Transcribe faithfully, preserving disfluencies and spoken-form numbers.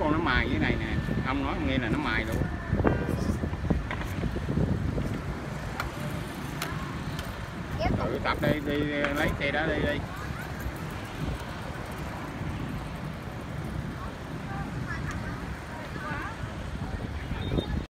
con nó mài dưới này nè, ông nói nghe là nó mài luôn. Tự tập đi, đi lấy cây đó đi đi.